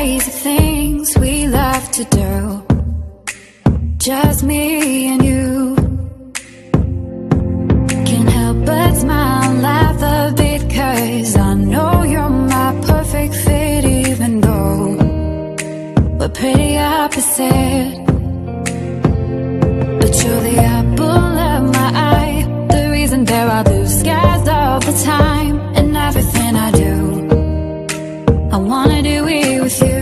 crazy things we love to do, just me and you. Can't help but smile and laugh a bit, 'cause I know you're my perfect fit, even though we're pretty opposite. But you're the apple of my eye, the reason there are blue skies all the time. And everything I do, I wanna do it with you.